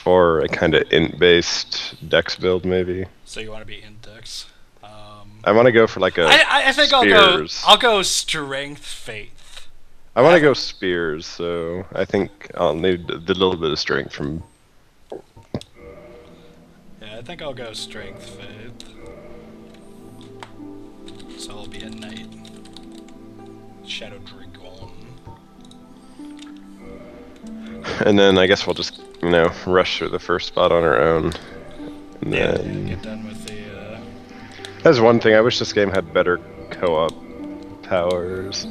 or a kind of int-based dex build, maybe. So you want to be index. I want to go for like a I think spears. I'll go strength faith. I want to go spears, so I think I'll need the little bit of strength from. Yeah, I think I'll go strength faith. So I'll be a knight. Shadow Dragon. And then I guess we'll just, rush through the first spot on our own. And then get done with the. That's one thing. I wish this game had better co-op powers.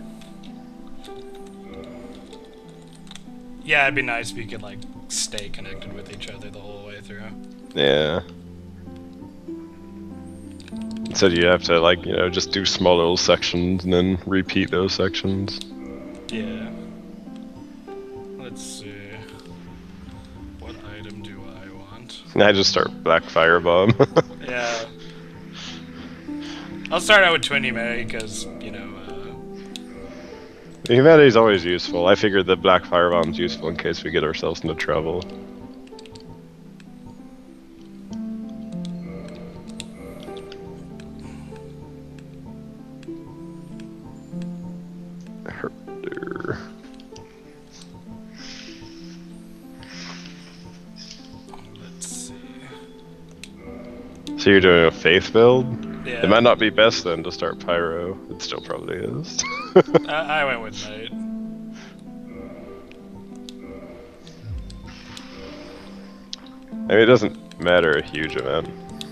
Yeah, it'd be nice if you could like stay connected with each other the whole way through. Yeah. So you have to just do small little sections and then repeat those sections. Yeah. Let's see. What item do I want? I just start Black Firebomb. Yeah. I'll start out with Twin Humanity because, Humanity's always useful. I figured the Black Firebomb's useful in case we get ourselves into trouble. Let's see. So you're doing a faith build? Yeah. It might not be best then to start Pyro. It still probably is. I went with Knight. I mean, it doesn't matter a huge amount.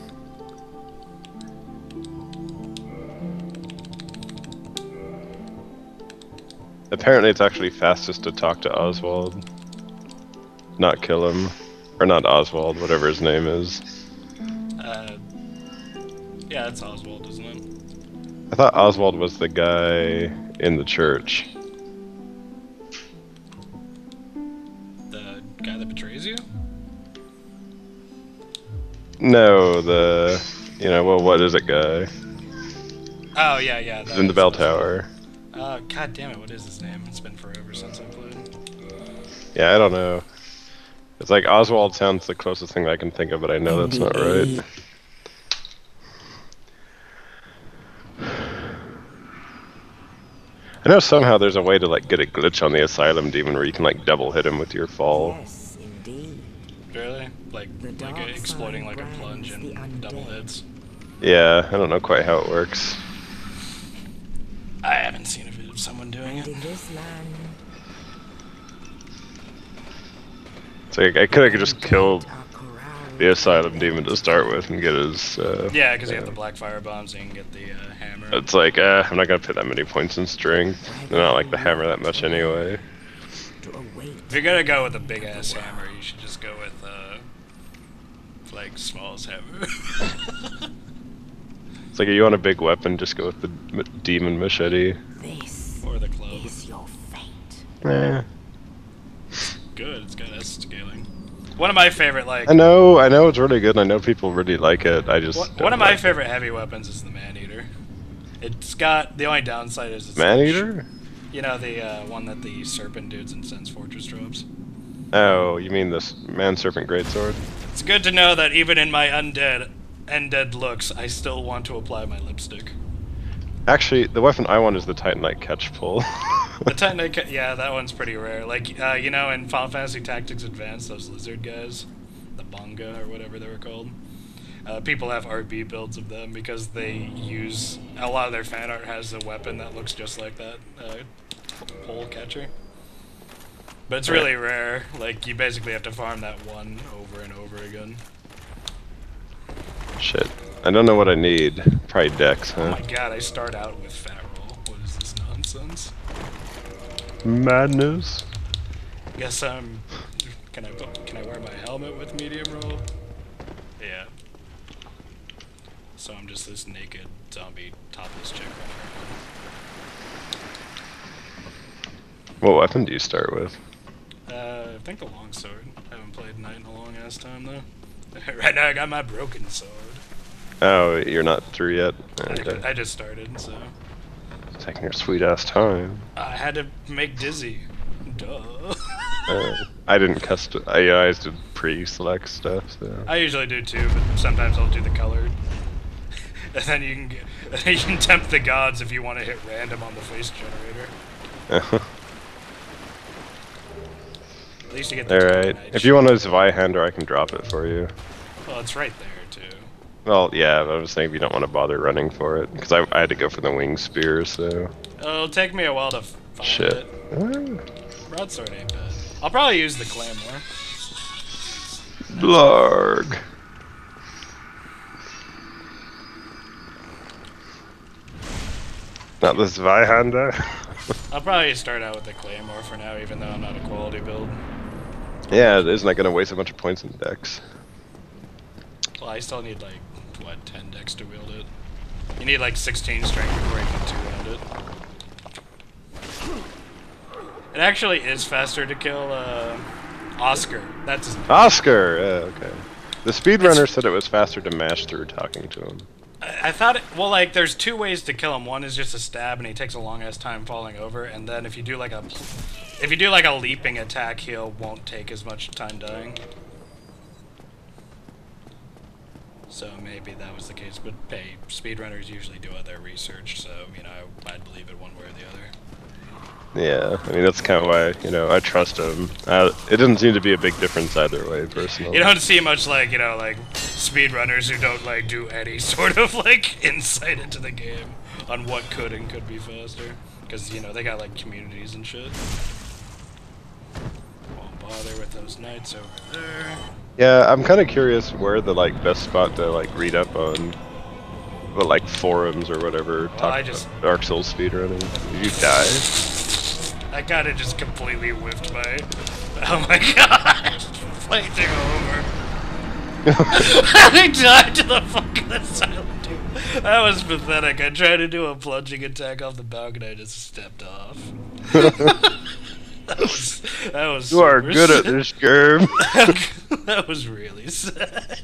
Apparently it's actually fastest to talk to Oswald. Not kill him. Or not Oswald, whatever his name is. Yeah, it's Oswald, isn't it? I thought Oswald was the guy in the church. The guy that betrays you? No, what is it guy? Oh, yeah. In the bell tower. God damn it, what is his name? It's been forever since I played. Yeah, I don't know. It's like Oswald sounds the closest thing I can think of, but I know that's not right. I know somehow there's a way to get a glitch on the Asylum Demon where you can double hit him with your fall. Yes, indeed. Really? Like exploding like a plunge and double hits? Yeah, I don't know quite how it works. I haven't seen a video of someone doing it. In this land, So I could have just killed are corralled the Asylum Demon to start with and get his... Yeah, because you have the Black Fire Bombs and you can get the hammer. It's like, I'm not gonna put that many points in strength. I don't like the hammer that much anyway. to await. If you're gonna go with a big ass hammer, you should just go with smallest hammer. It's like, if you want a big weapon, just go with the demon machete. This Or the club. is your fate. Eh. Good, it's got S scaling. One of my favorite I know it's really good, and I know people really like it, I just... one of my favorite heavy weapons is the Man-Eater. It's got, the only downside is it's... Man-Eater? You know, the one that the Serpent dudes in Sen's Fortress drops. Oh, you mean this Man-Serpent Greatsword? It's good to know that even in my undead looks, I still want to apply my lipstick. Actually, the weapon I want is the Titanite Catch Pull. The Titanite, yeah, that one's pretty rare. Like, in Final Fantasy Tactics Advance, those lizard guys, the Bunga or whatever they were called, people have RB builds of them because they use, a lot of their fan art has a weapon that looks just like that pole catcher. But it's really rare. Like, you basically have to farm that one over and over again. Shit. I don't know what I need. Probably Dex, Oh huh? my god, I start out with Fat Roll. What is this nonsense? Madness. Guess I'm... Can I wear my helmet with medium roll? Yeah. So I'm just this naked zombie topless chick running What weapon do you start with? around. I think the longsword. I haven't played Knight in a long ass time though. Right now I got my broken sword. Oh, you're not through yet? Okay. I just started, so... Taking your sweet ass time. I had to make Dizzy. Duh. Uh, I didn't custom. I just did pre-select stuff. So. I usually do too, but sometimes I'll do the colored. And then you can you can tempt the gods if you want to hit random on the face generator. At least you get the Alright. If you want a Zweihander, I can drop it for you. Well, it's right there too. Well, yeah, but I was saying if you don't want to bother running for it. Because I had to go for the wing spear, so. It'll take me a while to find Shit. it. Broadsword ain't bad. I'll probably use the claymore. Blarg. Not the Zweihander. I'll probably start out with the claymore for now, even though I'm not a quality build. Yeah, isn't that going to waste a bunch of points in decks? Well, I still need like, what, 10 decks to wield it? You need like 16 strength before you can two-hand it. It actually is faster to kill Oscar. That's his name. Oscar! Yeah, okay. The speedrunner said it was faster to mash through talking to him. I thought, well, like, there's two ways to kill him. One is just a stab, and he takes a long-ass time falling over. And then if you do like a leaping attack, he won't take as much time dying. So maybe that was the case. But hey, speedrunners usually do their research, so you know I'd believe it one way or the other. Yeah, I mean that's kind of why I trust him. It doesn't seem to be a big difference either way, personally. You don't see much like like speedrunners who don't like do any sort of like insight into the game on what could and could be faster, because they got like communities and shit. Won't bother with those knights over there. Yeah, I'm kind of curious where the best spot to read up on the forums or whatever talk about Dark Souls speedrunning. Did you die? That guy just completely whiffed my. Oh my god! Playthrough over. I died to the fucking asylum, dude. That was pathetic. I tried to do a plunging attack off the balcony, I just stepped off. that was. You are good at this game. That was really sad.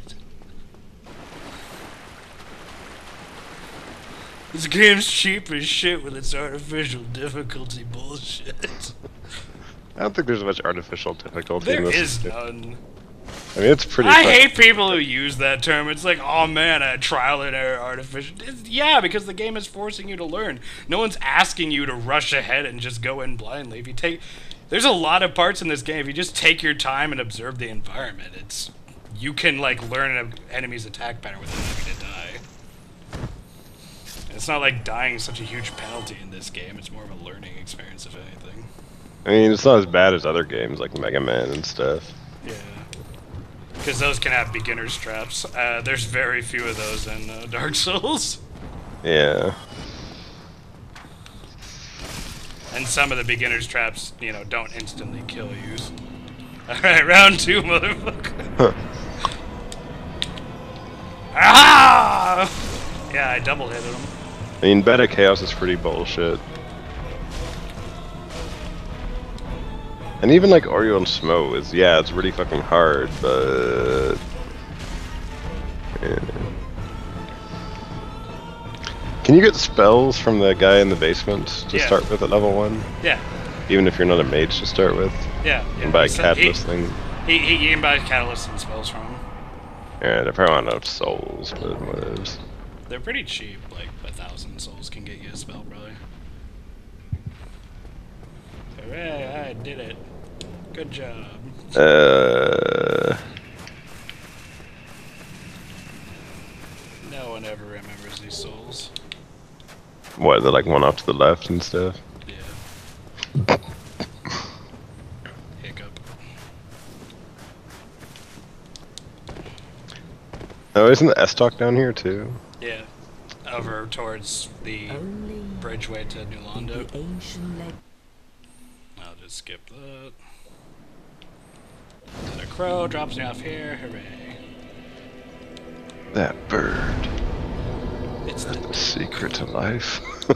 This game's cheap as shit with its artificial difficulty bullshit. I don't think there's much artificial difficulty in this. There is none. I mean, it's pretty I fun. hate people who use that term. It's like, oh man, a trial and error artificial. Yeah, because the game is forcing you to learn. No one's asking you to rush ahead and just go in blindly. If you take, there's a lot of parts in this game. If you just take your time and observe the environment, you can learn an enemy's attack pattern without having to die. It's not like dying is such a huge penalty in this game. It's more of a learning experience, if anything. I mean, it's not as bad as other games like Mega Man and stuff. Yeah. Because those can have beginner's traps. There's very few of those in Dark Souls. Yeah. And some of the beginner's traps, don't instantly kill you. Alright, round 2, motherfucker. Ah! Yeah, I double hit him. I mean, Beta Chaos is pretty bullshit. And even Oreo and Smo is, it's really fucking hard, but... Yeah. Can you get spells from the guy in the basement to start with at level 1? Yeah. Even if you're not a mage to start with? Yeah. You can buy a catalyst thing? You can buy catalyst and spells from him. Yeah, they're probably not enough souls, but whatever. They're pretty cheap, 1,000 souls can get you a spell, probably. Hooray, I did it. Good job. No one ever remembers these souls. What, they're one off to the left and stuff? Yeah. Hiccup. Oh, isn't the S-Talk down here too? Yeah. Over towards the bridgeway to New Londo. I'll just skip that. The crow drops me off here. Hooray. That bird. It's the secret to life.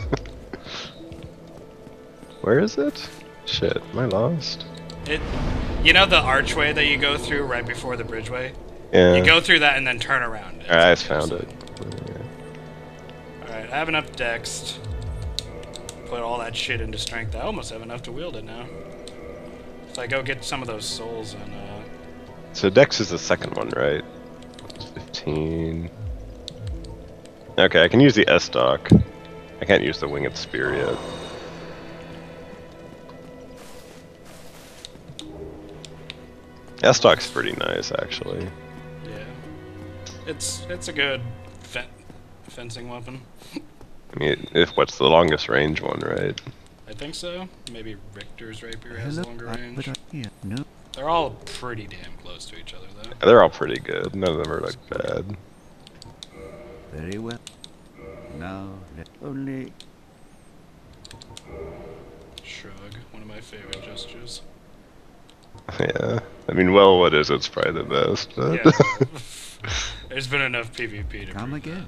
Where is it? Shit, am I lost? The archway that you go through right before the bridgeway? Yeah. You go through that and then turn around. Alright, I just found it. Alright, I have enough dex. Put all that shit into strength. I almost have enough to wield it now. If I go get some of those souls and So Dex is the second one, right? 15. Okay, I can use the S-Dock. I can't use the Winged Spear yet. S-Dock's pretty nice, actually. yeah, it's a good fencing weapon. I mean, what's the longest range one, right? I think so. Maybe Richter's rapier has longer range. No. They're all pretty damn close to each other, though. They're all pretty good. None of them are like bad. Very well. Now, let only Shrug, one of my favorite gestures. Yeah. I mean, well, what is it's probably the best, but... Yeah, there's been enough PvP to come prove again.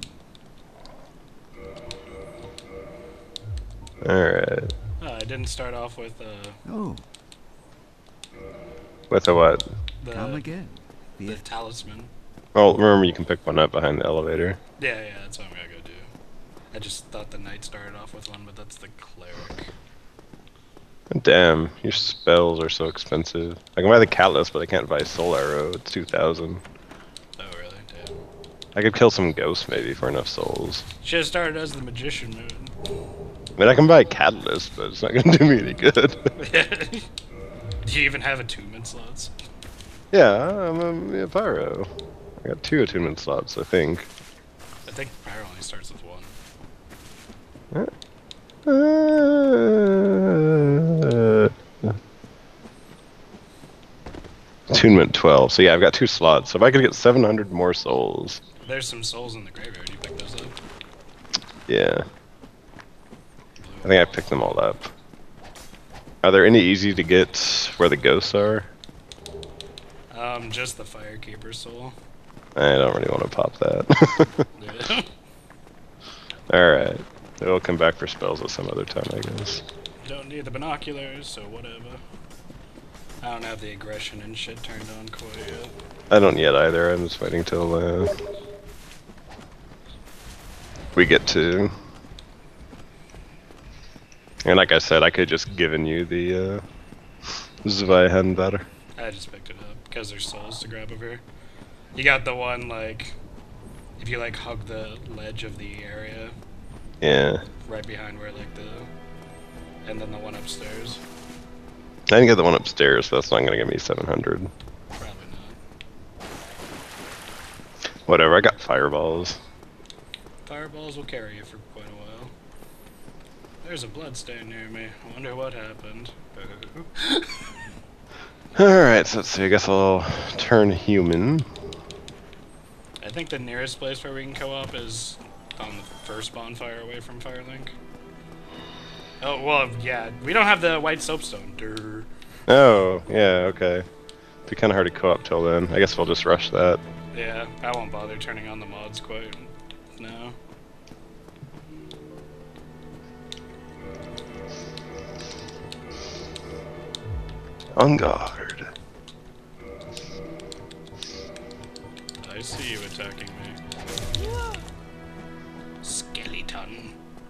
Alright. I didn't start off with Oh, With a what? come the again. the talisman. Well, remember you can pick one up behind the elevator. Yeah, that's what I'm gonna go do. I just thought the knight started off with one, but that's the cleric. Damn, your spells are so expensive. I can buy the Catalyst, but I can't buy Soul Arrow. It's 2,000. Oh really? Damn. I could kill some ghosts maybe for enough souls. Should have started as the magician moon. I mean, I can buy Catalyst, but it's not gonna do me any good. Do you even have attunement slots? Yeah, I'm a Pyro. I got 2 attunement slots, I think. I think Pyro only starts with 1. Attunement 12. So yeah, I've got 2 slots. So if I could get 700 more souls. There's some souls in the graveyard. You pick those up? Yeah. I think I picked them all up. Are there any easy to get where the ghosts are? Just the Firekeeper soul. I don't really want to pop that. Yeah. Alright. We'll come back for spells at some other time, I guess. Don't need the binoculars, so whatever. I don't have the aggression and shit turned on quite yet. I don't yet either. I'm just waiting till we get to. And like I said, I could just given you the Zweihan better. I just picked it up because there's souls to grab over here. You got the one like, if you like hug the ledge of the area, Yeah. right behind where like and then the one upstairs. I didn't get the one upstairs, so that's not gonna give me 700. Probably not. Whatever, I got fireballs. Fireballs will carry you for quite a while. There's a bloodstain near me. I wonder what happened. Alright, so let's see, I guess I'll turn human. I think the nearest place where we can co-op is on the first bonfire away from Firelink. Oh, well, yeah, we don't have the white soapstone. Durr. Oh, yeah, okay. It'd be kinda hard to co-op till then. I guess we'll just rush that. Yeah, I won't bother turning on the mods quite now. On guard. I see you attacking me. Skeleton.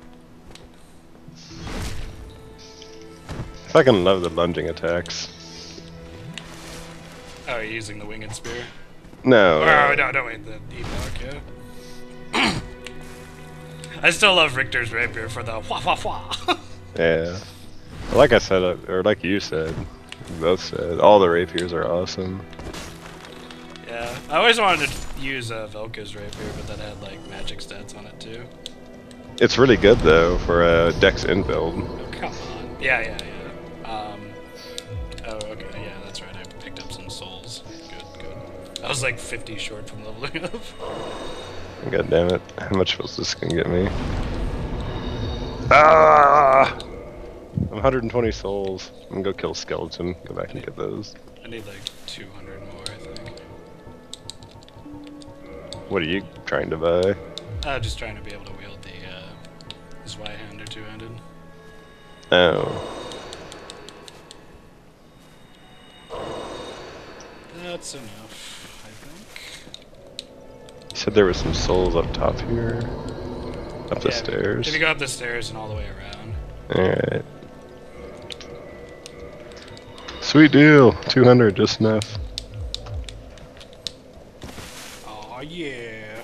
I fucking love the lunging attacks. Oh, you're using the winged spear? No. Oh, no, wait, the Ewok, yeah. I still love Richter's rapier for the wha wha wha. Yeah. Like I said, or like you said, you both said, all the rapiers are awesome. Yeah, I always wanted to use Velka's rapier, but that had like magic stats on it too. It's really good though for a Dex inbuild. Oh, come on. Yeah. Oh, okay, yeah, that's right. I picked up some souls. Good. I was like 50 short from leveling up. God damn it. How much was this gonna get me? Ah! I'm 120 souls. I'm gonna go kill Skeleton. Go back and get those. I need like 200 more, I think. What are you trying to buy? Just trying to be able to wield the Zweihan or two-handed. Oh. That's enough, I think. You said there was some souls up top here? Up the Yeah, stairs? If you go up the stairs and all the way around. Alright. Sweet deal. 200, just enough. Oh yeah.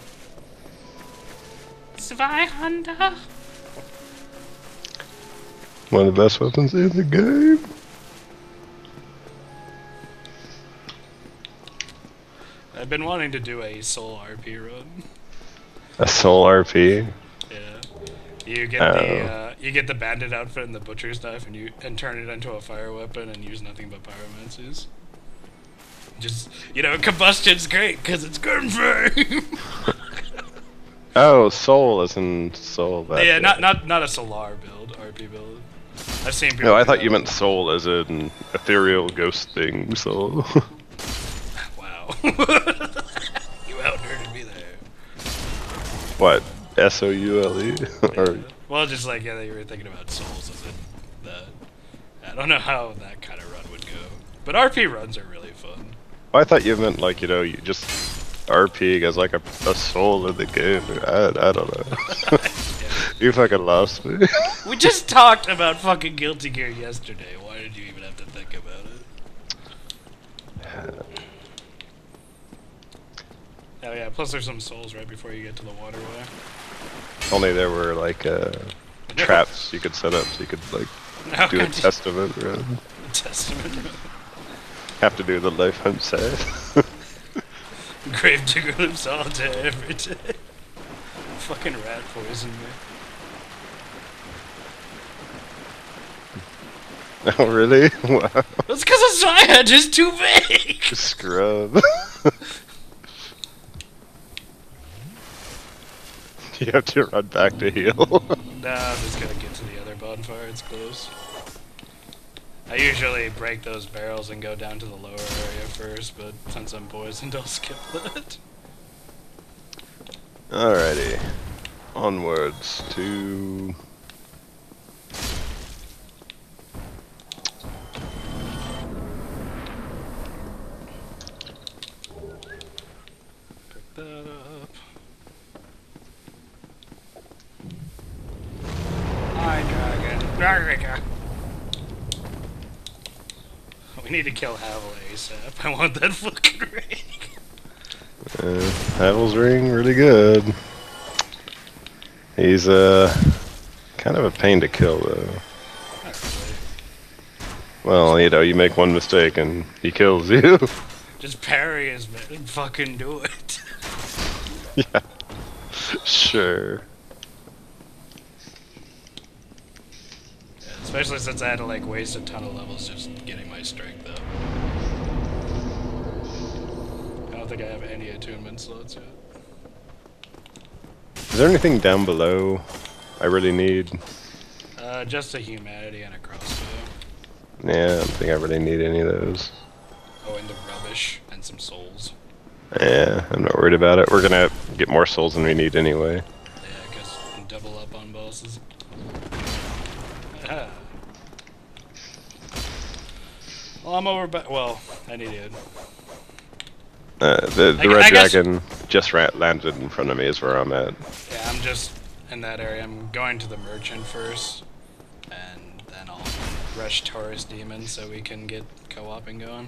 Zweihunter. One of the best weapons in the game. I've been wanting to do a soul RP run. A soul RP. Yeah. You get the bandit outfit and the butcher's knife and turn it into a fire weapon and use nothing but pyromancies. Just, you know, combustion's great because it's gunflame. Oh, soul as in soul. Yeah, not a solar build, RP build. I've seen people. No, I do thought that. you meant soul as in ethereal ghost thing. Soul. Wow. You out-nerded me there. What? SOULE? Or Well, just like, yeah, you were thinking about souls as in that. I don't know how that kind of run would go. But RP runs are really fun. I thought you meant like, you know, you just RP as like a soul in the game. I don't know. You fucking lost me. We just talked about fucking Guilty Gear yesterday. Why did you even have to think about it? Oh yeah, plus there's some souls right before you get to the waterway. Only there were like traps you could set up so you could like do a testament run. Testament run. Have to do the life hunt save. Gravedigger lives all day, every day. Fucking rat poisoned me. Oh really? Wow. That's because the Psyhedge is too big! Scrub. You have to run back to heal. Nah, I'm just gonna get to the other bonfire, it's close. I usually break those barrels and go down to the lower area first, but since I'm poisoned, I'll skip that. Alrighty. Onwards to... Pick that up. Hi, dragon. We need to kill Havel ASAP. I want that fucking ring. Havel's ring, really good. He's kind of a pain to kill though. Not really. Well, you know, you make one mistake and he kills you. Just parry his man and fucking do it. Yeah. Sure. Especially since I had to like waste a ton of levels just getting my strength up. I don't think I have any attunement slots yet. Is there anything down below I really need? Just a humanity and a crossbow. Yeah, I don't think I really need any of those. Oh, and the rubbish and some souls. Yeah, I'm not worried about it. We're gonna get more souls than we need anyway. Yeah, because double up on bosses. Well, I'm over by. Well, I need it. The red dragon just landed in front of me is where I'm at. Yeah, I'm just in that area. I'm going to the merchant first, and then I'll rush Taurus Demon so we can get co-oping going.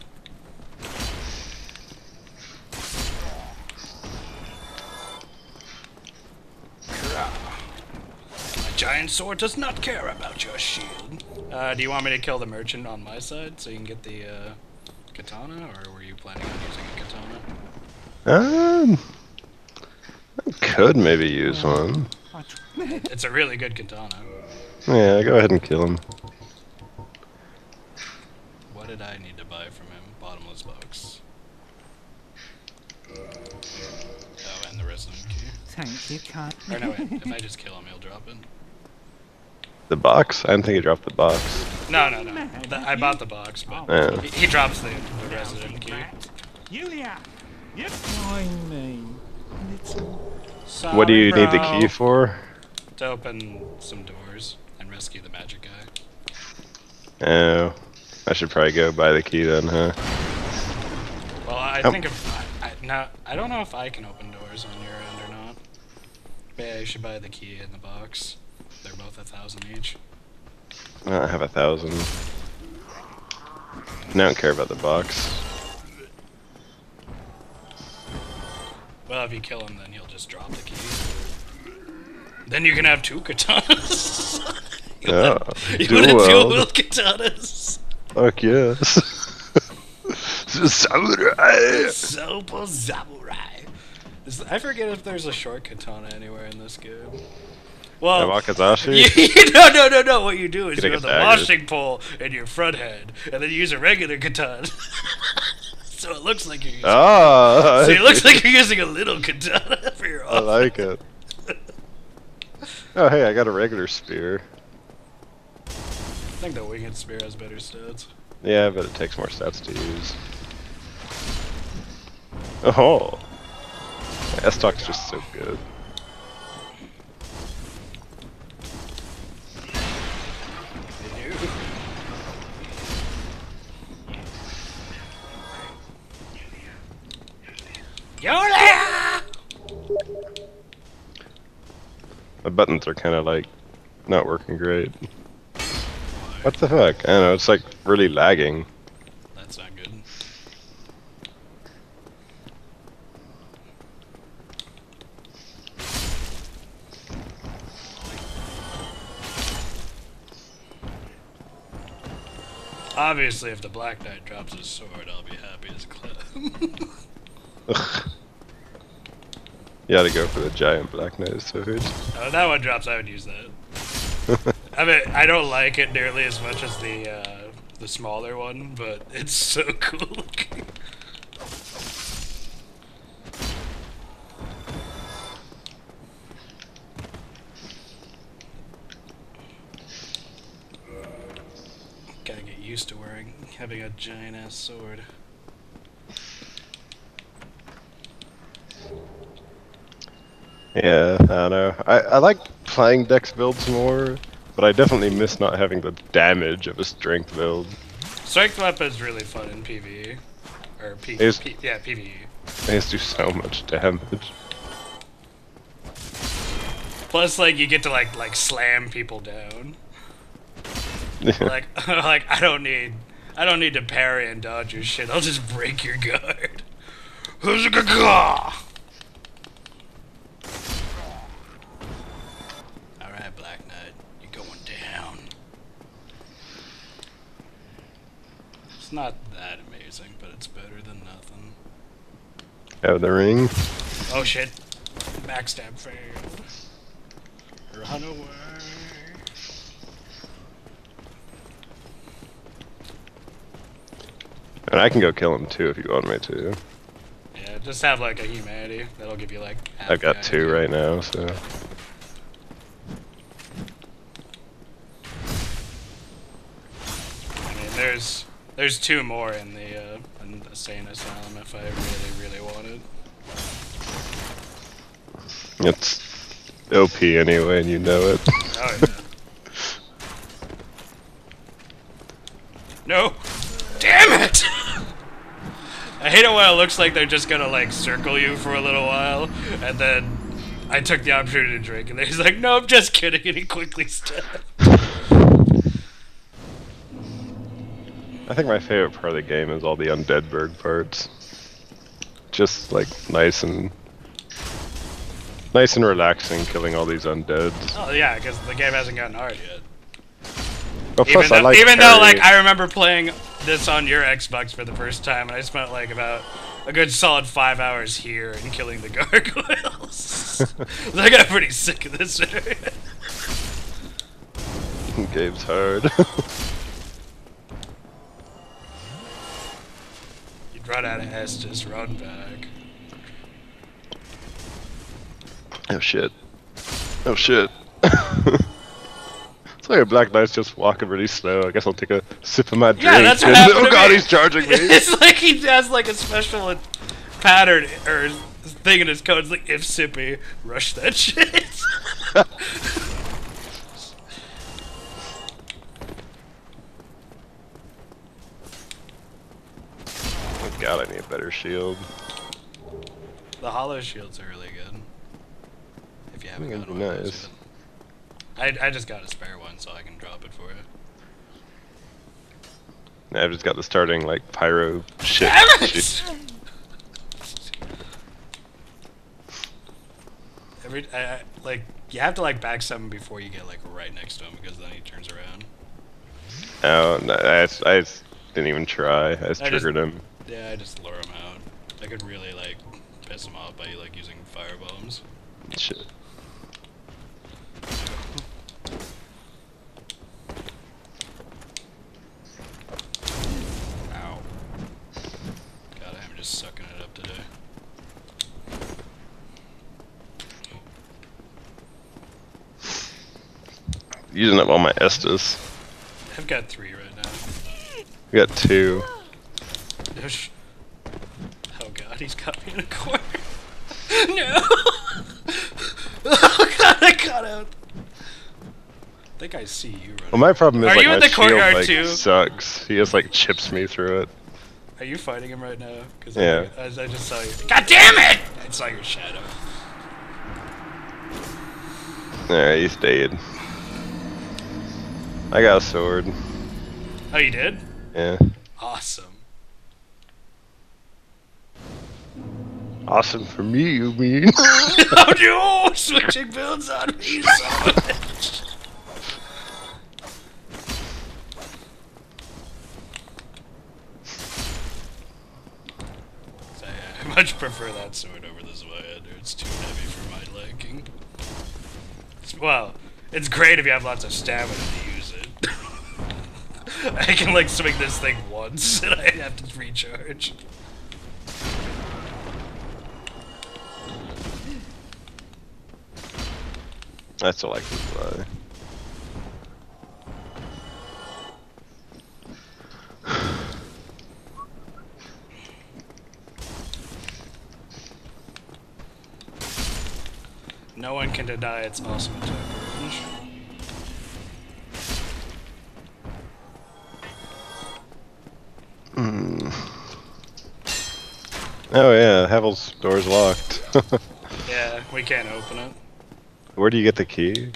My giant sword does not care about your shield. Do you want me to kill the merchant on my side so you can get the katana, or were you planning on using a katana? I could maybe use one. It's a really good katana. Yeah, go ahead and kill him. What did I need to buy from him? Bottomless box. Oh, and the resident key. Thank you, Cat. Or no, wait, if I just kill him, he'll drop it. The box? I didn't think he dropped the box. No. I bought the box, but Yeah. he drops the resident key. Julia! Yep. Join me. Sorry, What do you need the bro. key for? To open some doors and rescue the magic guy. Oh, I should probably go buy the key then, huh? Well, I Oh. think if I don't know if I can open doors on your end or not. But yeah, you should buy the key in the box. They're both 1,000 each. I have 1,000. I don't care about the box. Well, if you kill him, then he'll just drop the key. Then you can have 2 katanas. you want to dual-wield katanas. Fuck yes. Samurai. Super samurai. I forget if there's a short katana anywhere in this game. Well, Wakazashi? No. What you do is you have the washing pole in your front hand, and then you use a regular katana. So it looks like you're using. So it looks like you're using a little katana for your. I like it. Oh hey, I got a regular spear. I think the winged spear has better stats. Yeah, but it takes more stats to use. Oh, S-Talk's just so good. Yola! My buttons are kind of like not working great. What the fuck? I don't know, it's like really lagging. That's not good. Obviously, if the Black Knight drops his sword, I'll be happy as Clem. You gotta go for the giant Black Knight sword. Oh, if that one drops, I would use that. I mean, I don't like it nearly as much as the smaller one, but it's so cool looking. Gotta get used to having a giant ass sword. Yeah, I don't know. I like playing dex builds more, but I definitely miss not having the damage of a strength build. Strength weapon's really fun in PvE. Or yeah, PvE. They just do so much damage. Plus, like, you get to like slam people down. like I don't need to parry and dodge your shit. I'll just break your guard. Alright, Black Knight, you're going down. It's not that amazing, but it's better than nothing. Have the ring. Oh shit. Backstab failed. Run away. And I can go kill him too if you want me to. Yeah, just have like a humanity. That'll give you like half I've got 2 right now, so. I mean, there's 2 more in the Sane Asylum if I really wanted. It's OP anyway, and you know it. Oh yeah. No! Damn it! I hate it when it looks like they're just gonna like circle you for a little while, and then I took the opportunity to drink, and then he's like, "No, I'm just kidding," and he quickly stabbed. I think my favorite part of the game is all the Undead Berg parts. Just like nice and relaxing, killing all these undeads. Oh yeah, because the game hasn't gotten hard yet. Well, plus Even though like I remember playing this on your Xbox for the first time, and I spent like about a good solid 5 hours here and killing the gargoyles. I got pretty sick of this area. Game's hard. You'd run out of Estus, run back. Oh shit. Oh shit. It's like a Black Knight's just walking really slow. I guess I'll take a sip of my drink. Yeah, that's what happened oh to god, me. he's charging me! It's like he has like a special pattern or thing in his code. It's like, if sippy, rush that shit. Oh god, I need a better shield. The hollow shields are really good. If you haven't got one of those yet. I just got a spare one so I can drop it for you. I've just got the starting like pyro shit. Damn it! shit. Like you have to like back someone before you get like right next to him because then he turns around. Oh, no, I just didn't even try. I just triggered him. Yeah, I just lure him out. I could really like piss him off by like using fire bombs. Shit. Ow. God, I'm just sucking it up today. Using up all my Estus. I've got 3 right now. We got 2. Oh god, he's got me in a corner. No! Oh god, I got out. I think I see you running. Well, my problem is Are like you in my the courtyard shield too? sucks. He just like chips me through it. Are you fighting him right now? Cause Yeah. I just saw you. God damn it! I saw your shadow. Alright, he stayed. I got a sword. Oh, you did? Yeah. Awesome. Awesome for me, you mean? Oh no! Switching builds on me so much. So, yeah, I much prefer that sword over the Zweihander. It's too heavy for my liking. Well, it's great if you have lots of stamina to use it. I can like swing this thing once and I have to recharge. That's all I can buy. No one can deny its awesome attack range. Oh yeah, Havel's door's locked. Yeah, we can't open it. Where do you get the key?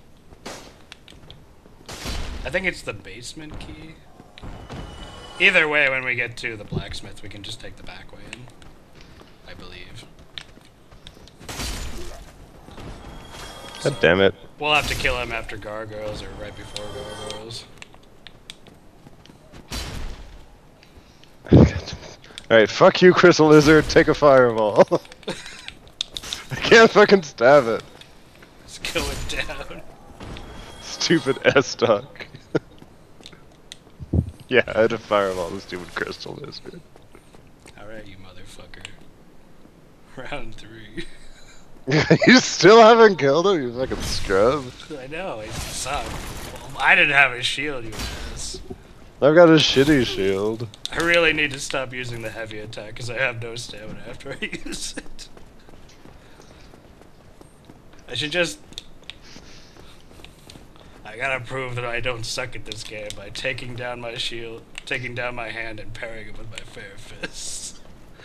I think it's the basement key. Either way, when we get to the blacksmith, we can just take the back way in. I believe. God damn it. We'll have to kill him after gargoyles or right before gargoyles. Alright, fuck you, Crystal Lizard, take a fireball. I can't fucking stab it. It's going down. Stupid S-Stock. Yeah, I had to fireball the stupid Crystal Lizard. Alright, you motherfucker. Round 3. You still haven't killed him, you fucking scrub. I know, it sucked. Well, I didn't have a shield, you ass. I've got a shitty shield. I really need to stop using the heavy attack because I have no stamina after I use it. I should just... I gotta prove that I don't suck at this game by taking down my shield, taking down my hand and parrying it with my fair fists.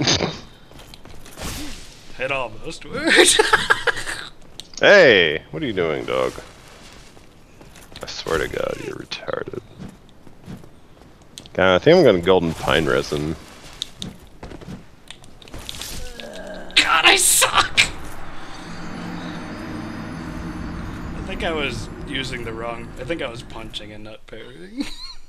It almost worked. Hey, what are you doing, dog? I swear to God, you're retarded. God, I think I'm gonna golden pine resin. God, I suck! I think I was using the wrong... I think I was punching and not parrying.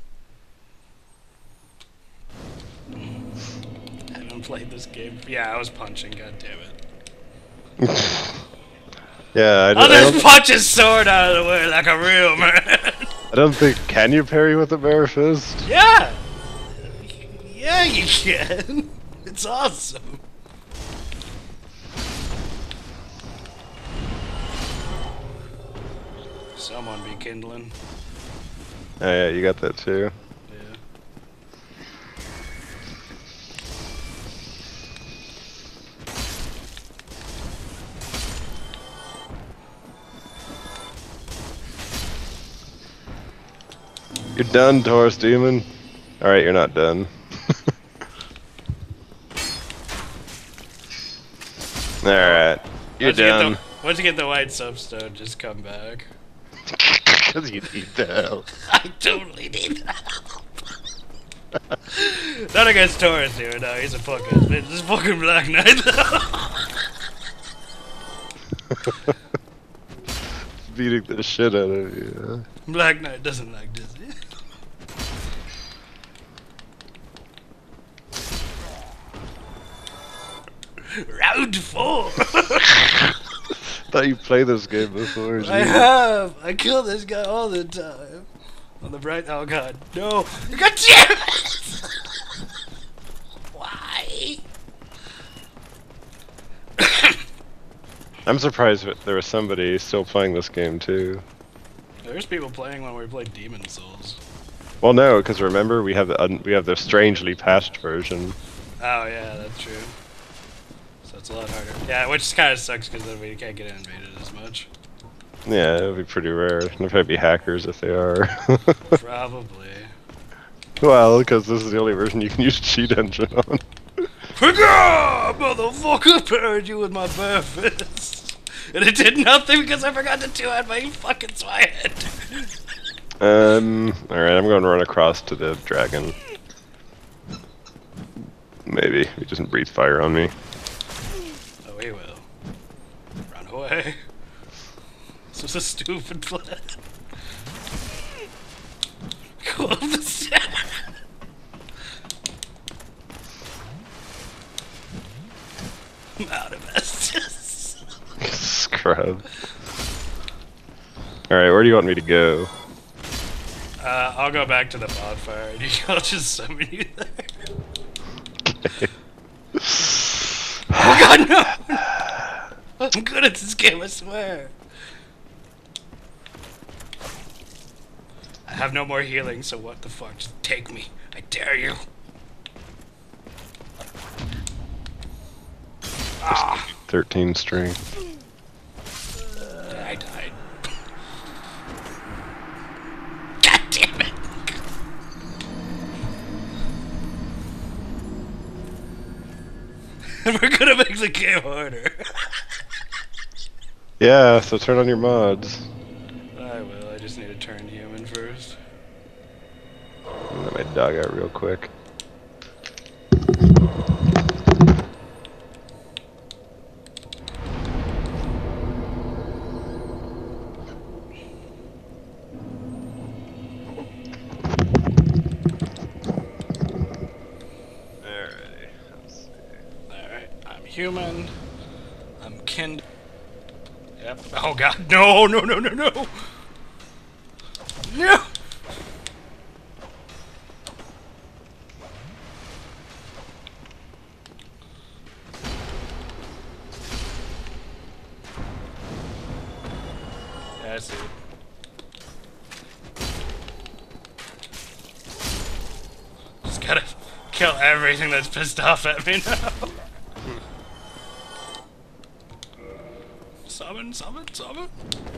I haven't played this game. Yeah, I was punching, god damn it. Yeah, I'll just punch his sword out of the way like a real man! I don't think... Can you parry with a bare fist? Yeah! Yeah, you can! It's awesome! Someone be kindling. Oh yeah, you got that too. Yeah. You're done, Taurus Demon. Alright, you're not done. Alright, you're done. Once you get the white soapstone, just come back. Because you need the help. I totally need that help. Not against Taurus here, no, he's a fucking bitch. This fucking Black Knight though. Beating the shit out of you. Black Knight doesn't like Disney. Round 4! Thought you played this game before. I have! I kill this guy all the time. On the bright. Oh god. No! God damn it! Why? I'm surprised that there was somebody still playing this game too. There's people playing when we played Demon Souls. Well, no, because remember we have the strangely patched version. Oh yeah, that's true. So it's a lot harder. Yeah, which kind of sucks because then we can't get invaded as much. Yeah, it would be pretty rare. There'd probably be hackers if they are. Probably. Well, because this is the only version you can use cheat engine on. Motherfucker, parried you with my bare fist. And it did nothing because I forgot to two-hand my fucking swihand. Alright, I'm going to run across to the dragon. Maybe. He doesn't breathe fire on me. Oh, he will. Run away. This was a stupid plan. Go up the stairs. I'm out of Estus. Scrub. Alright, where do you want me to go? I'll go back to the bonfire and I'll just summon you there. Okay. Oh god, no! I'm good at this game, I swear. I have no more healing, so what the fuck? Just take me. I dare you. Ah! 13 strength. I died. God damn it! We're gonna make the game harder. Yeah, so turn on your mods. I will, I just need to turn human first. Let my dog out real quick. Alrighty, let's see. Alright, I'm human. I'm kind. Yep. Oh god, no, no, no, no, no! No! Yeah, I see it. Just gotta kill everything that's pissed off at me now. Summon, summon, summon.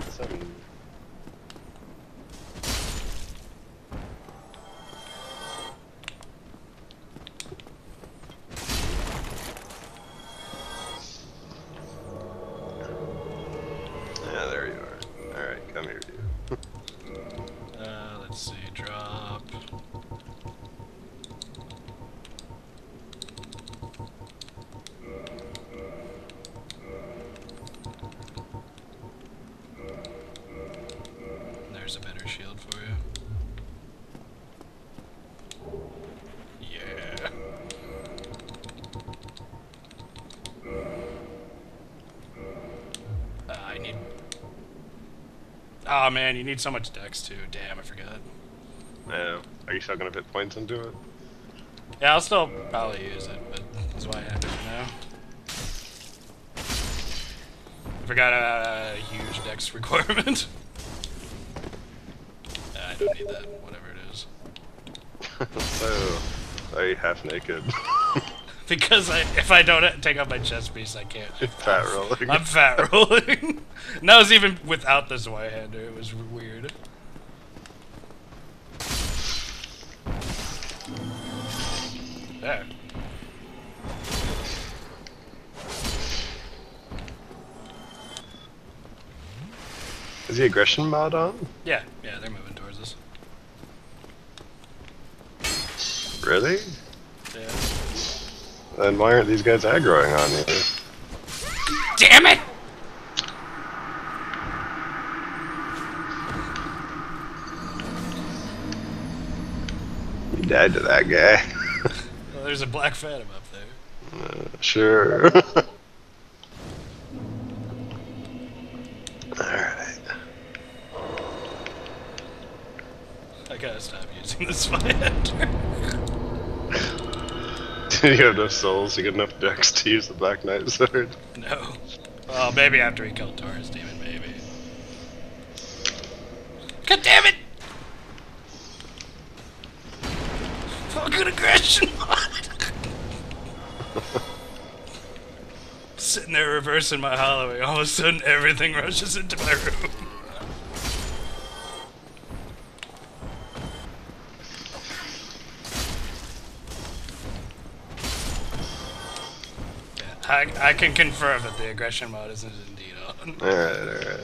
Yeah, there you are. Alright, come here, you. Let's see, drop. There's a better shield for you. Yeah. I need... Oh man, you need so much dex too. Damn, I forgot. No. Are you still gonna put points into it? Yeah, I'll still probably use it, but that's why I have it for now. I forgot a huge dex requirement. I don't need that, whatever it is. So, are you half naked? Because if I don't take off my chest piece, I can't. Fat rolling. I'm fat rolling. And that was even without the Zweihander. It was weird. There. Is the aggression mod on? Yeah, they're moving towards us. Really? Yeah. Then why aren't these guys aggroing on you? Damn it! You died to that guy. Well, there's a black phantom up there. Sure. Alright. I gotta stop using the spy hunter. Did you have enough souls? You got enough dex to use the Black Knight sword? No. Well, maybe after he killed Taurus Demon, maybe. God damn it! Fucking aggression! Sitting there reversing my hollowing, all of a sudden everything rushes into my room. I can confirm that the aggression mode is indeed on. Alright.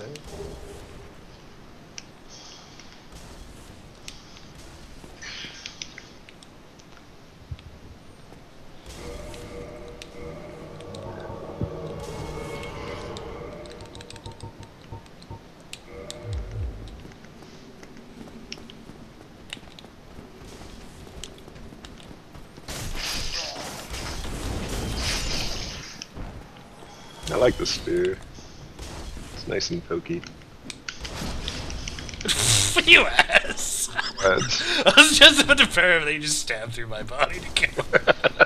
I like the spear. It's nice and pokey. You ass! What? I was just about to pair him, and he just stabbed through my body to kill him.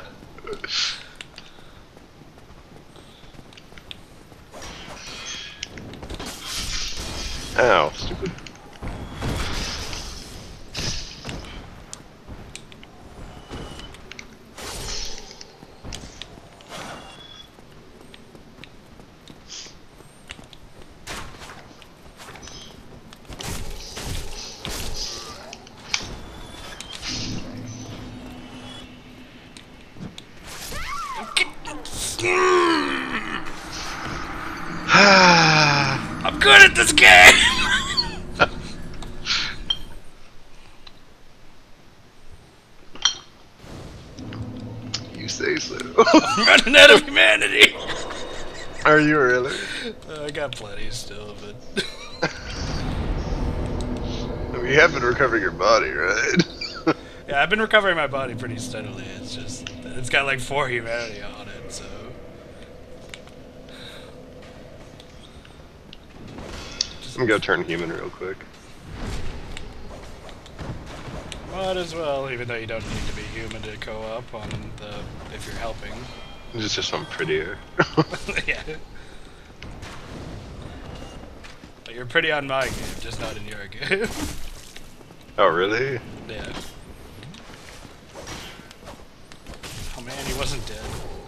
Ow, stupid. I'm good at this game! You say so. I'm running out of humanity! Are you really? I got plenty still, but... I mean, you have been recovering your body, right? Yeah, I've been recovering my body pretty steadily. It's just... It's got like 4 humanity on it, so... I'm gonna go turn human real quick. Might as well, even though you don't need to be human to co-op on the... if you're helping. It's just I'm prettier. Yeah. But you're pretty on my game, just not in your game. Oh, really? Yeah. Oh man, he wasn't dead.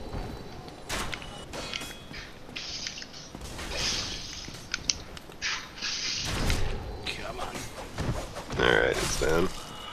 Come on. Alright, it's down.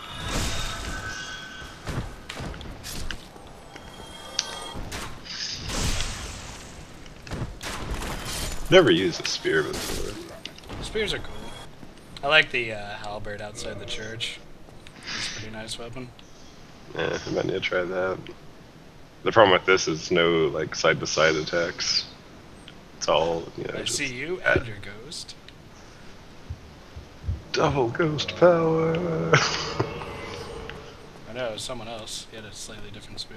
Never used a spear before. Spears are cool. I like the halberd outside the church. It's a pretty nice weapon. Yeah, I might need to try that. The problem with this is no like side-to-side attacks. It's all, you know, I just see you and your ghost. double ghost power. I know, it was someone else. He had a slightly different spear.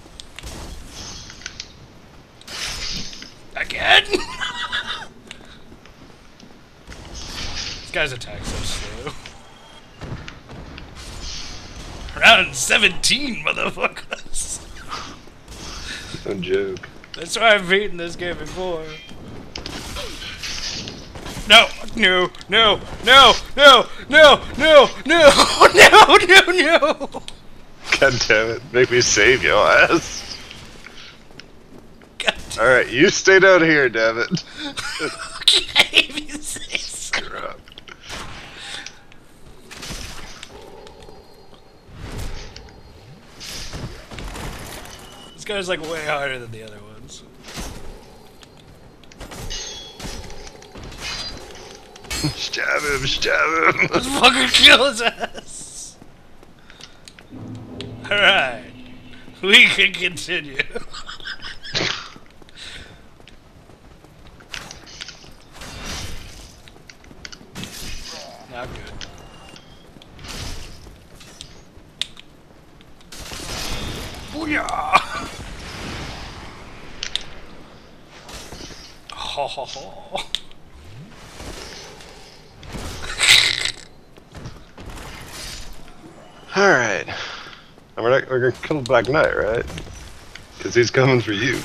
Again? This guy's attack so slow. Round 17, motherfuckers! No joke. That's why I've beaten this game before. No! No! No! No! No! No! No! No! No! No! No! God damn it, make me save your ass. God damn. Alright, you stay down here, damn it. Okay, you say so. Screw up. This guy's like way harder than the other ones. Stab him, stab him. Let's fucking kill his ass! Alright. We can continue. Not good. Booyah! Ho ho ho. Alright. And we're gonna kill Black Knight, right? Because he's coming for you.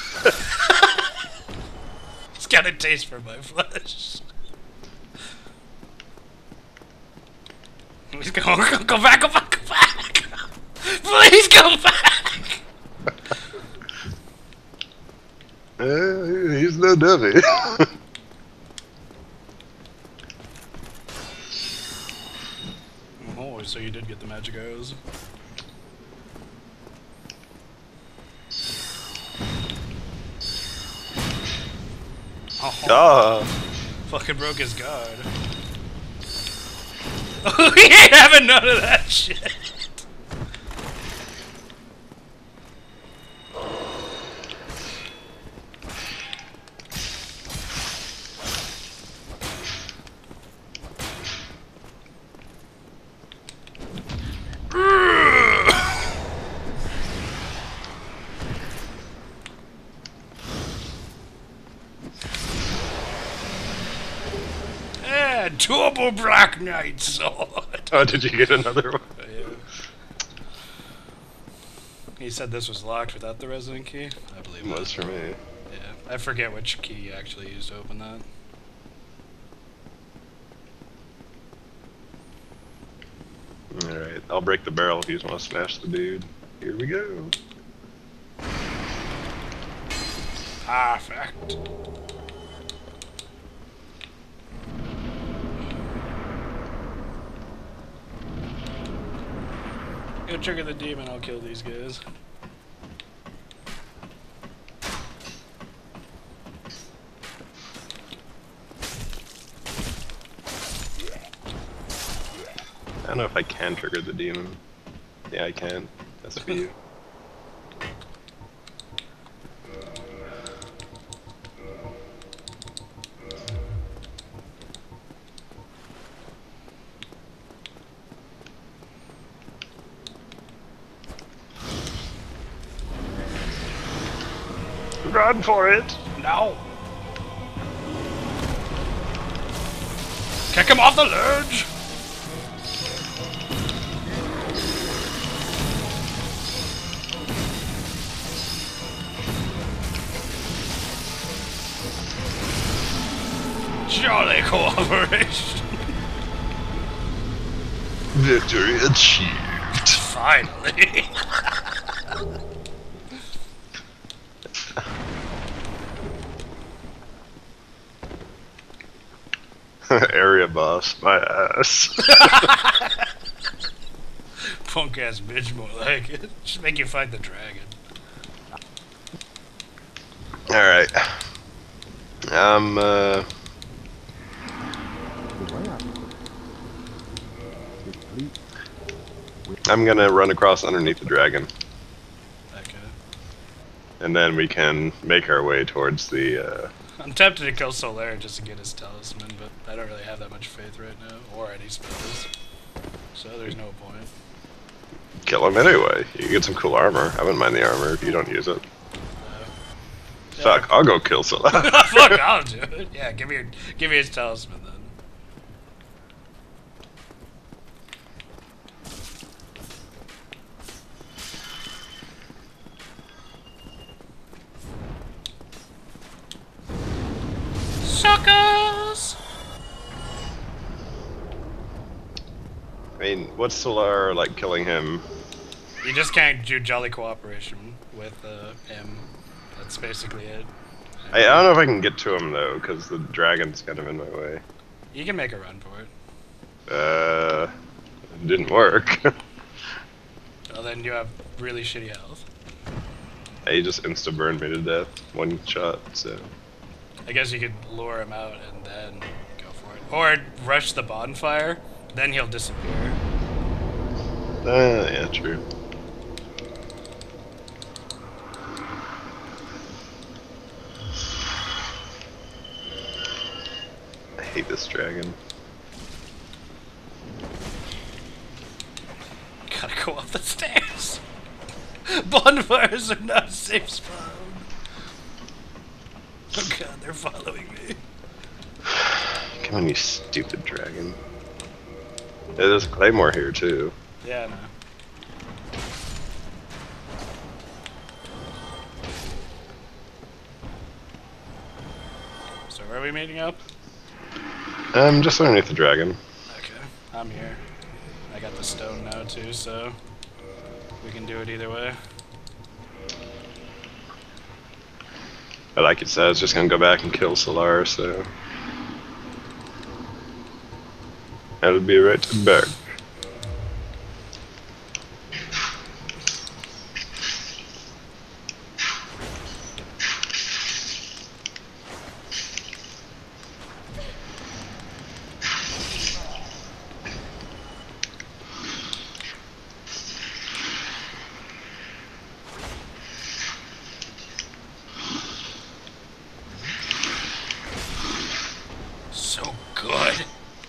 He's got a taste for my flesh. Please go back, go back, go back! Please go back! He's no dummy. Oh, so you did get the magic arrows. Oh. Fucking broke his guard. Oh, he ain't having none of that shit. Turbo Black Knight sword. Oh, did you get another one? Yeah. He said this was locked without the resident key. I believe It was for me. Yeah, I forget which key you actually used to open that. Alright, I'll break the barrel if you just want to smash the dude. Here we go. Perfect. Go trigger the demon, I'll kill these guys. I don't know if I can trigger the demon. Yeah, I can. That's for you. Run for it! No! Kick him off the ledge! Jolly cooperation! Victory achieved! Finally! Area boss, my ass. Punk ass bitch, more like it. Just make you fight the dragon. Alright. I'm gonna run across underneath the dragon. Okay. And then we can make our way towards the, I'm tempted to kill Solaire just to get his talisman, but I don't really have that much faith right now, or any spells. So there's no point. kill him anyway. You get some cool armor. I wouldn't mind the armor if you don't use it. Fuck, I'll go kill Solar. Fuck, I'll do it. Yeah, give me his talisman then. Suckers! I mean, what's Solar like killing him? You just can't do jolly cooperation with him. That's basically it. I don't know if I can get to him though, because the dragon's kind of in my way. You can make a run for it. It didn't work. Well, then you have really shitty health. He just insta-burned me to death, one shot, so... I guess you could lure him out and then go for it. Or rush the bonfire, then he'll disappear. Yeah, true. hate this dragon. Gotta go up the stairs. Bonfires are not a safe spawn. Oh god, they're following me. Come on, you stupid dragon. Yeah, there's a claymore here too. Yeah, no. So where are we meeting up? Just underneath the dragon. Okay, I'm here. I got the stone now too, so we can do it either way. But like it said, I was just gonna go back and kill Solar, so that'll be right back. So good.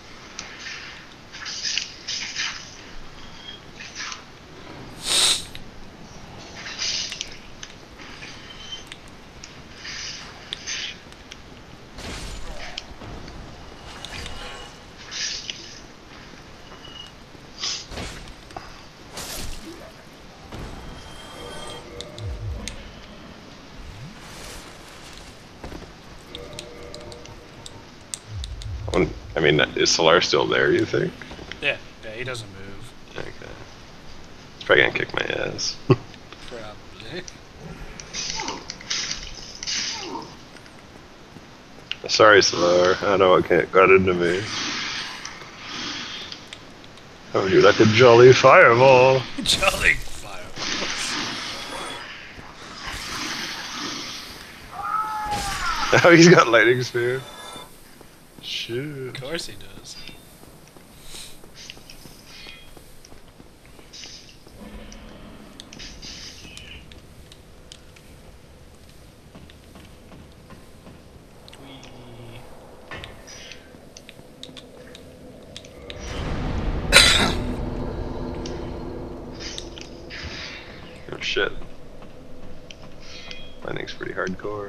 I mean, is Solar still there, you think? Yeah, he doesn't move. Okay. He's probably gonna kick my ass. Probably. Sorry, Solar. I know what got into me. How would you like a jolly fireball? Jolly fireballs. Now he's got lightning spear. Shoot. Of course he does. Oh shit. Lightning's pretty hardcore.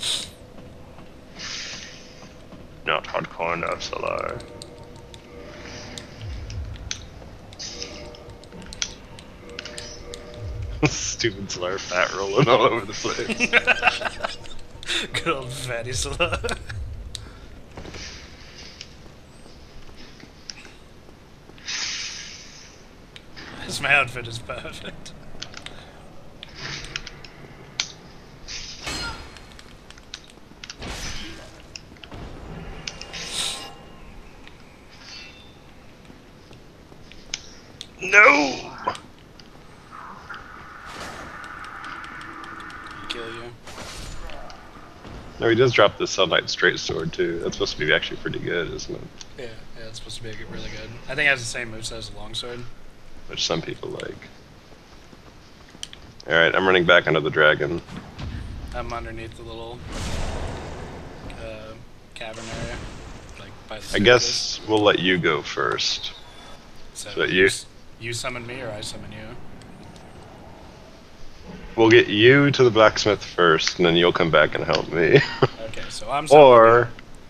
Not hardcore enough, Solar. Stupid Solar fat rolling all over the place. Good old fatty Solar. My outfit is perfect. No! Kill you. No, he does drop the Sunlight Straight Sword too. That's supposed to be actually pretty good, isn't it? Yeah, it's supposed to be really good. I think it has the same moveset as a longsword. Which some people like. Alright, I'm running back under the dragon. I'm underneath the little cavern area, like by the I guess we'll let you go first. So that you summon me or I summon you? We'll get you to the blacksmith first, and then you'll come back and help me. Okay, so I'm summoning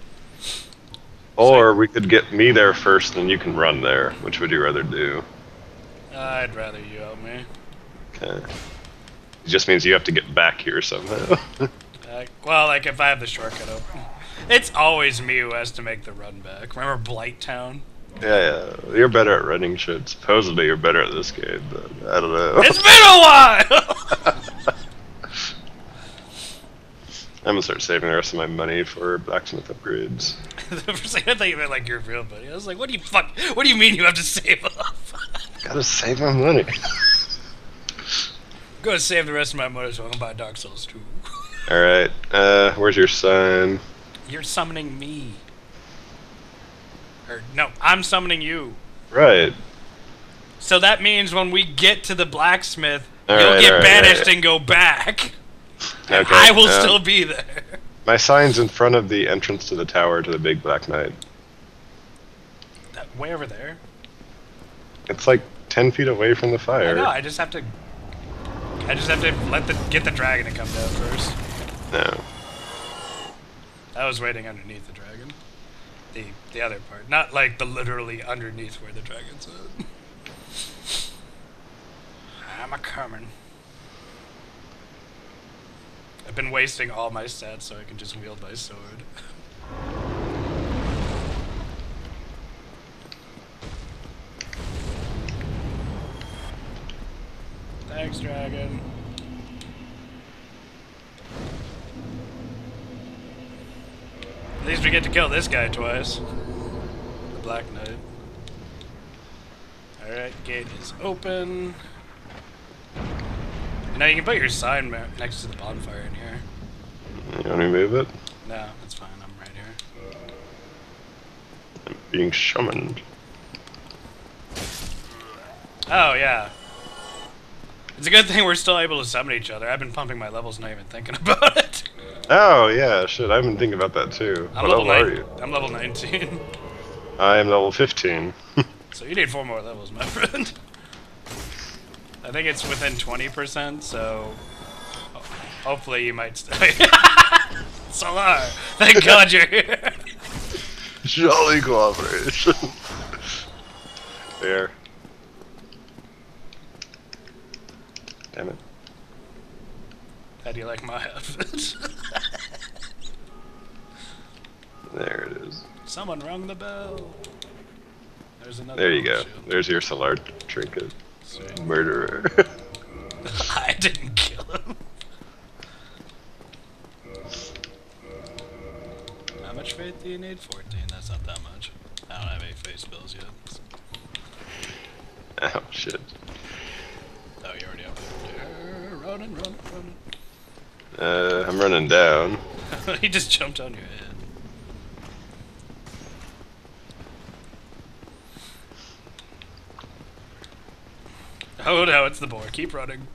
or we could get me there first, and you can run there. Which would you rather do? I'd rather you help me. Okay. It just means you have to get back here somehow. Well, like if I have the shortcut open. It's always me who has to make the run back. Remember Blight Town? Yeah, you're better at running shit. Supposedly you're better at this game, but I don't know. It's been a while! I'm gonna start saving the rest of my money for blacksmith upgrades. The first thing I thought you meant like your real buddy. I was like, what do you mean you have to save up? Gotta save my money. I'm gonna save the rest of my money so I can buy Dark Souls 2. Alright, where's your sign? You're summoning me. Or, no, I'm summoning you. Right. So that means when we get to the blacksmith, All you'll right, get all right, banished all right. and go back. And Okay, I will still be there. My sign's in front of the entrance to the tower to the big black knight. way over there? It's like 10 feet away from the I fire. know, I just have to get the dragon to come down first. No. I was waiting underneath the dragon. The other part. Not like the literally underneath where the dragon's at. I'm a coming. I've been wasting all my stats so I can just wield my sword. Thanks, dragon. At least we get to kill this guy twice. The Black Knight. Alright, gate is open. Now you can put your sign next to the bonfire in here. You want me to move it? No, that's fine. I'm right here. I'm being summoned. Oh, yeah. It's a good thing we're still able to summon each other. I've been pumping my levels, not even thinking about it. Oh, yeah, shit, I've been thinking about that too. I'm What level are you? I'm level 19. I am level 15. So you need 4 more levels, my friend. I think it's within 20%, so hopefully you might stay. Solar! Thank God you're here! Jolly cooperation. There. Damn it. How do you like my outfit? There it is. Someone rung the bell. There's another. There you go. shield. There's your Solar trinket. Sweet. Murderer. I didn't kill him. How much faith do you need? 14. That's not that much. I don't have any face spells yet. So. Oh, shit. Oh, you're already up there. Running. I'm running down. He just jumped on your head. Oh no, it's the boar. Keep running.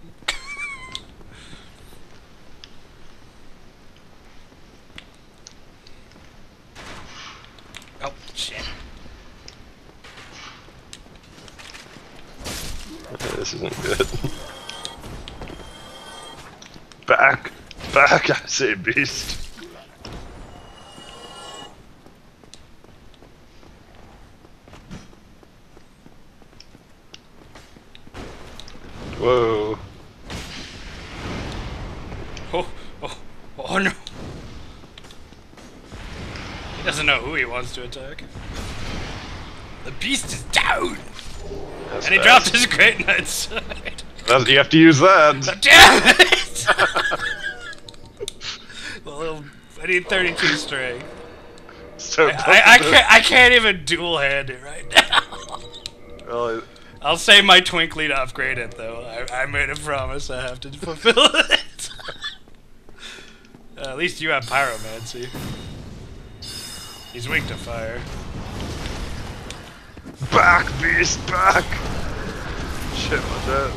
Oh, shit. This isn't good. Back! Back, I say, beast! Whoa. Oh no. He doesn't know who he wants to attack. The beast is down! That's And he fast. dropped his Great Knight side. You have to use that! Damn it! Well, I need 32 strength. So I can't even dual hand it right now. Well, I'll say my twinkly to upgrade it though. I made a promise. I have to fulfill it. At least you have pyromancy. He's weak to fire. back, beast, back! Shit, what's that?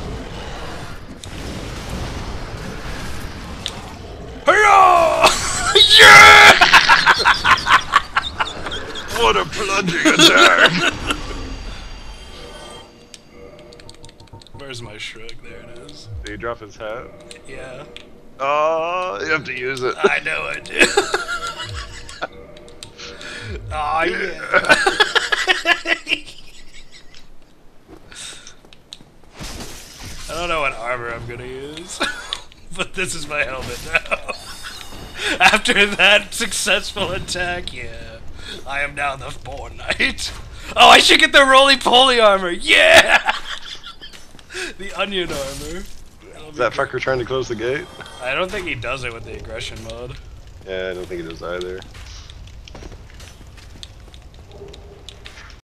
Yeah! What a plunging attack! Where's my shrug? There it is. Did he drop his hat? Yeah. Oh, you have to use it. I know I do. Aw, yeah. I don't know what armor I'm gonna use, but this is my helmet now. After that successful attack, yeah, I am now the Boar Knight. Oh, I should get the roly-poly armor, yeah! The onion armor. Is that fucker trying to close the gate? I don't think he does it with the aggression mod. Yeah, I don't think he does either.